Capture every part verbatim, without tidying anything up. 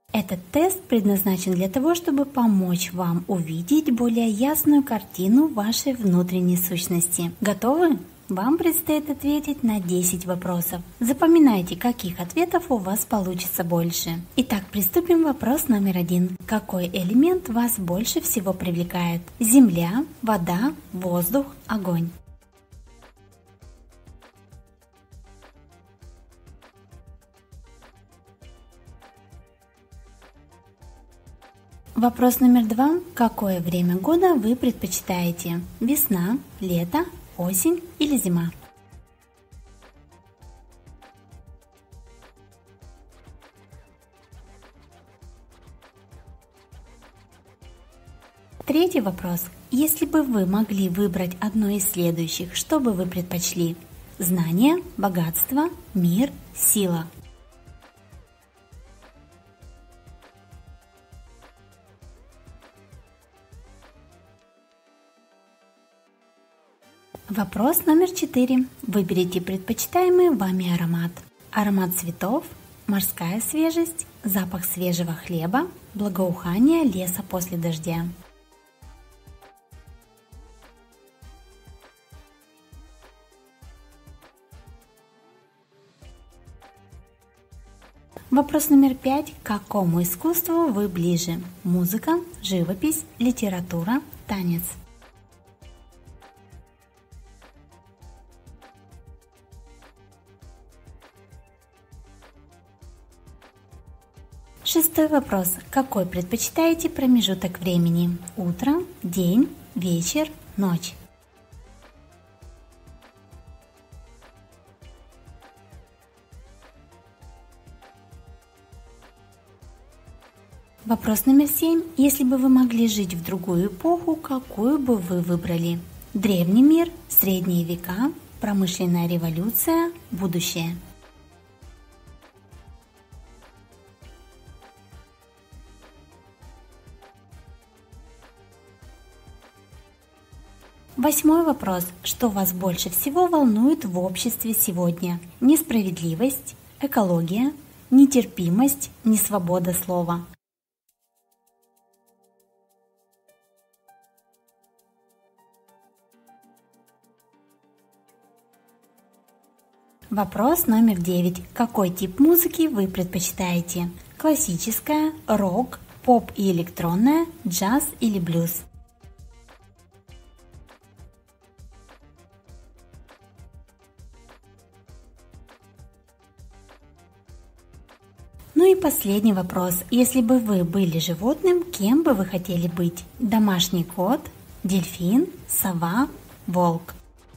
Этот тест предназначен для того, чтобы помочь вам увидеть более ясную картину вашей внутренней сущности. Готовы? Вам предстоит ответить на десять вопросов. Запоминайте, каких ответов у вас получится больше. Итак, приступим. Вопрос номер один. Какой элемент вас больше всего привлекает? Земля, вода, воздух, огонь. Вопрос номер два. Какое время года вы предпочитаете? Весна, лето, осень или зима? Третий вопрос. Если бы вы могли выбрать одно из следующих, что бы вы предпочли? Знание, богатство, мир, сила. Вопрос номер четыре. Выберите предпочитаемый вами аромат. Аромат цветов, морская свежесть, запах свежего хлеба, благоухание леса после дождя. Вопрос номер пять. К какому искусству вы ближе? Музыка, живопись, литература, танец. Шестой вопрос. Какой предпочитаете промежуток времени? Утро, день, вечер, ночь. Вопрос номер семь. Если бы вы могли жить в другую эпоху, какую бы вы выбрали? Древний мир, средние века, промышленная революция, будущее. Восьмой вопрос. Что вас больше всего волнует в обществе сегодня? Несправедливость, экология, нетерпимость, несвобода слова. Вопрос номер девять. Какой тип музыки вы предпочитаете? Классическая, рок, поп и электронная, джаз или блюз? Ну и последний вопрос. Если бы вы были животным, кем бы вы хотели быть? Домашний кот, дельфин, сова, волк.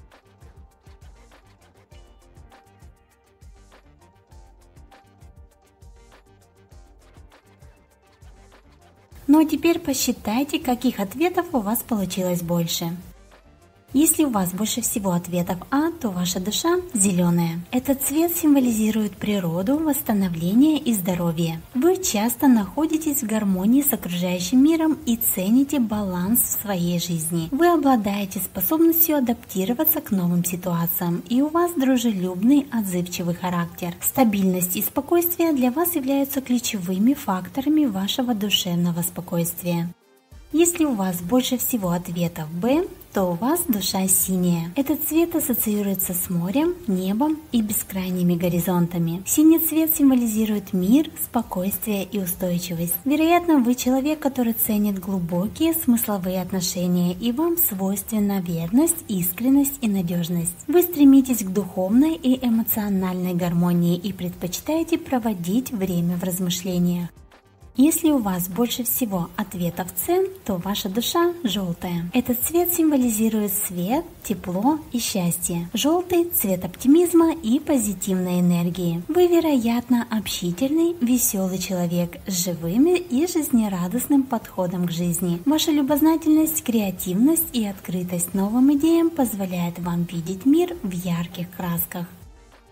Ну а теперь посчитайте, каких ответов у вас получилось больше. Если у вас больше всего ответов А, то ваша душа зеленая. Этот цвет символизирует природу, восстановление и здоровье. Вы часто находитесь в гармонии с окружающим миром и цените баланс в своей жизни. Вы обладаете способностью адаптироваться к новым ситуациям, и у вас дружелюбный, отзывчивый характер. Стабильность и спокойствие для вас являются ключевыми факторами вашего душевного спокойствия. Если у вас больше всего ответов Б, то у вас душа синяя. Этот цвет ассоциируется с морем, небом и бескрайними горизонтами. Синий цвет символизирует мир, спокойствие и устойчивость. Вероятно, вы человек, который ценит глубокие смысловые отношения, и вам свойственна верность, искренность и надежность. Вы стремитесь к духовной и эмоциональной гармонии и предпочитаете проводить время в размышлениях. Если у вас больше всего ответов С, то ваша душа желтая. Этот цвет символизирует свет, тепло и счастье. Желтый – цвет оптимизма и позитивной энергии. Вы, вероятно, общительный, веселый человек с живым и жизнерадостным подходом к жизни. Ваша любознательность, креативность и открытость новым идеям позволяет вам видеть мир в ярких красках.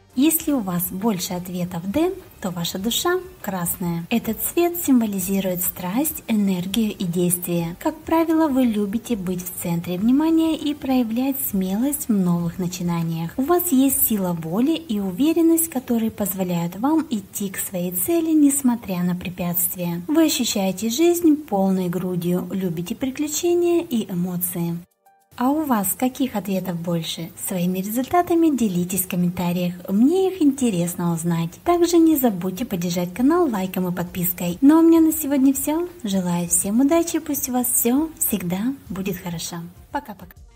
Если у вас больше ответов D, то ваша душа красная. Этот цвет символизирует страсть, энергию и действие. Как правило, вы любите быть в центре внимания и проявлять смелость в новых начинаниях. У вас есть сила воли и уверенность, которые позволяют вам идти к своей цели, несмотря на препятствия. Вы ощущаете жизнь полной грудью, любите приключения и эмоции. А у вас каких ответов больше? Своими результатами делитесь в комментариях, мне их интересно узнать. Также не забудьте поддержать канал лайком и подпиской. Ну а у меня на сегодня все. Желаю всем удачи, пусть у вас все всегда будет хорошо. Пока-пока.